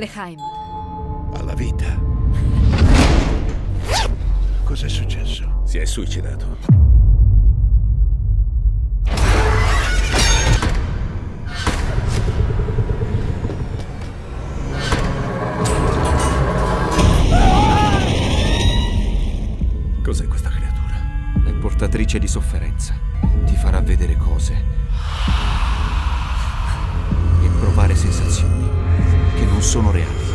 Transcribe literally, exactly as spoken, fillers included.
L'Ehaim. Alla vita. Cos'è successo? Si è suicidato. Cos'è questa creatura? È portatrice di sofferenza. Ti farà vedere cose e provare sensazioni che non sono reali.